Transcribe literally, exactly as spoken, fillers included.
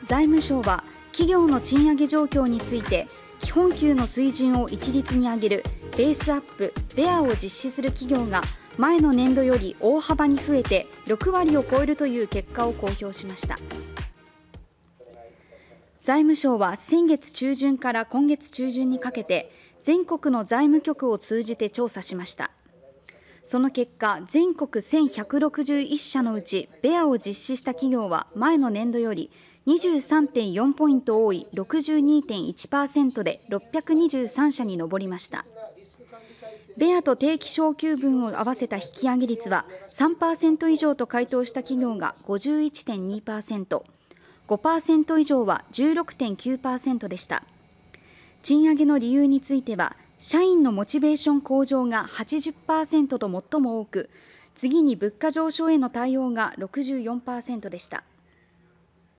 財務省は企業の賃上げ状況について基本給の水準を一律に上げるベースアップベアを実施する企業が前の年度より大幅に増えてろくわりを超えるという結果を公表しました。財務省は先月中旬から今月中旬にかけて全国の財務局を通じて調査しました。その結果、全国せんひゃくろくじゅういっしゃのうちベアを実施した企業は前の年度より にじゅうさんてんよん ポイント多い ろくじゅうにてんいちパーセント でろっぴゃくにじゅうさんしゃに上りました。ベアと定期昇給分を合わせた引き上げ率は さんパーセント 以上と回答した企業が ごじゅういちてんにパーセント、ごパーセント 以上は じゅうろくてんきゅうパーセント でした。賃上げの理由については、社員のモチベーション向上が はちじゅっパーセント と最も多く、次に物価上昇への対応が ろくじゅうよんパーセント でした。